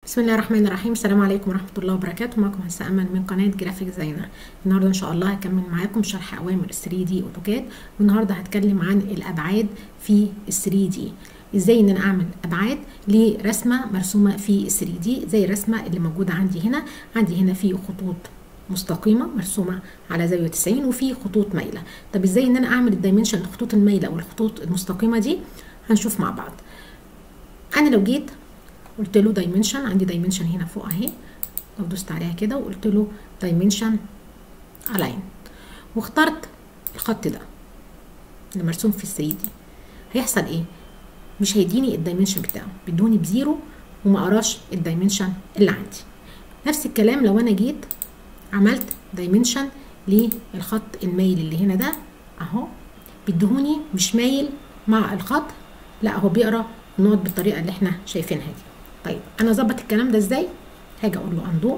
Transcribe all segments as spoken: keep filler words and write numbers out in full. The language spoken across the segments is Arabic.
بسم الله الرحمن الرحيم. السلام عليكم ورحمة الله وبركاته. معكم هسه أمل من قناة جرافيك ديزاينر. النهاردة إن شاء الله هكمل معاكم شرح أوامر ثري دي أوتوكاد، والنهاردة هتكلم عن الأبعاد في ثري دي. إزاي إن أنا أعمل أبعاد لرسمة مرسومة في ثري دي زي الرسمة اللي موجودة عندي هنا. عندي هنا في خطوط مستقيمة مرسومة على زاوية تسعين وفي خطوط مايلة. طب إزاي إن أنا أعمل الدايمنشن للخطوط المايلة والخطوط المستقيمة دي؟ هنشوف مع بعض. أنا لو جيت قلت له دايمنشن، عندي دايمنشن هنا فوق اهي، لو دوست عليها كده وقلت له دايمنشن الاين واخترت الخط ده اللي مرسوم في ثري دي، هيحصل ايه؟ مش هيديني الدايمنشن بتاعه، بيدوني بزيرو وما قراش الدايمنشن اللي عندي. نفس الكلام لو انا جيت عملت دايمنشن للخط المايل اللي هنا ده اهو، بيدهوني مش مايل مع الخط، لا هو بيقرا النقط بالطريقه اللي احنا شايفينها دي. طيب انا اظبط الكلام ده ازاي؟ هاجي اقول له اندو،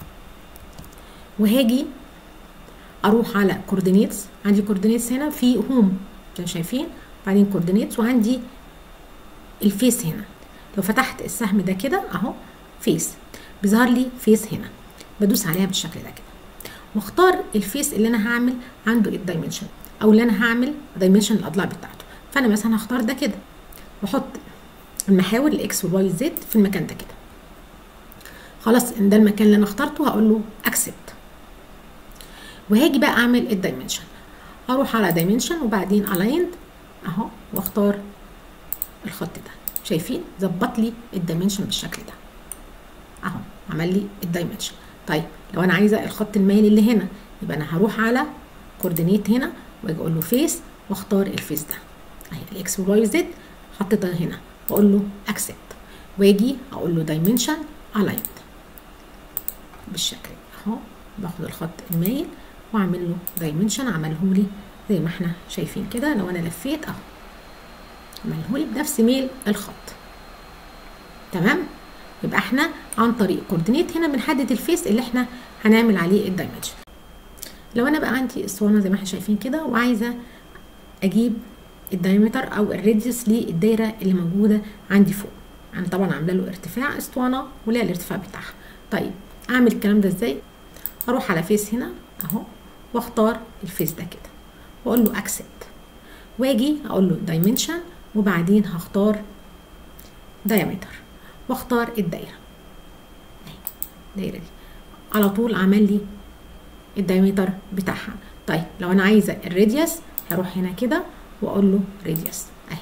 وهاجي اروح على كوردينيتس. عندي كوردينيتس هنا في هوم زي ما شايفين، بعدين كوردينيتس وعندي الفيس هنا. لو فتحت السهم ده كده اهو فيس، بيظهر لي فيس هنا، بدوس عليها بالشكل ده كده واختار الفيس اللي انا هعمل عنده الدايمنشن او اللي انا هعمل دايمنشن الاضلاع بتاعته. فانا مثلا هختار ده كده واحط المحاور الاكس والواي والزد في المكان ده كده. خلاص ان ده المكان اللي انا اخترته هقول له اكسبت، وهاجي بقى اعمل الدايمنشن. اروح على دايمنشن وبعدين الايند اهو واختار الخط ده. شايفين ظبط لي الدايمنشن بالشكل ده اهو، عمل لي الدايمنشن. طيب لو انا عايزه الخط المايل اللي هنا، يبقى انا هروح على كوردينيت هنا واجي اقول له فيس واختار الفيس ده اهي الاكس والواي والزد، حطيتها هنا واقول له اكسبت، واجي اقول له دايمنشن الايند بالشكل اهو، باخد الخط المايل واعمل له دايمنشن، عمله لي زي ما احنا شايفين كده. لو انا لفيت اهو عمله لي بنفس ميل الخط. تمام، يبقى احنا عن طريق كوردينيت هنا بنحدد الفيس اللي احنا هنعمل عليه الدايمنشن. لو انا بقى عندي اسطوانه زي ما احنا شايفين كده وعايزه اجيب الدايمتر او الراديوس للدايره اللي موجوده عندي فوق، انا طبعا عامله له ارتفاع اسطوانه ولها الارتفاع بتاعها. طيب اعمل الكلام ده ازاي؟ اروح على فيس هنا اهو واختار الفيس ده كده واقول له اكسبت، واجي اقول له دايمنشن وبعدين هختار دايمتر واختار الدايره اهي، الدايره دي على طول عمل لي الدايمتر بتاعها. طيب لو انا عايزه الراديوس هروح هنا كده واقول له راديوس اهي،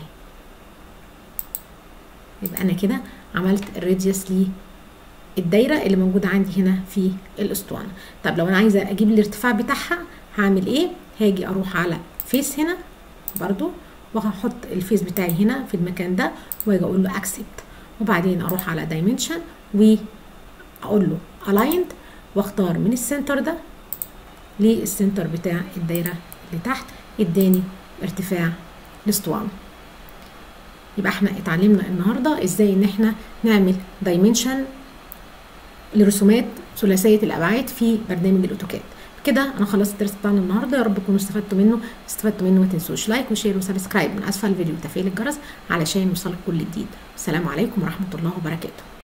يبقى انا كده عملت الراديوس للدايره اللي موجوده عندي هنا في الاسطوانه. طب لو انا عايزه اجيب الارتفاع بتاعها هعمل ايه؟ هاجي اروح على فيس هنا برضو وهحط الفيس بتاعي هنا في المكان ده واجي اقول له اكسبت، وبعدين اروح على دايمنشن واقول له الايند واختار من السنتر ده للسنتر بتاع الدايره اللي تحت، اداني ارتفاع الاسطوانه. يبقى احنا اتعلمنا النهارده ازاي ان احنا نعمل دايمنشن لرسومات ثلاثيه الابعاد في برنامج الاوتوكاد. كده انا خلصت الدرس بتاعنا النهارده، يا رب تكونوا استفدتوا منه. استفدتوا منه ما تنسوش لايك وشير وسبسكرايب من اسفل الفيديو وتفعيل الجرس علشان يوصلك كل جديد. السلام عليكم ورحمه الله وبركاته.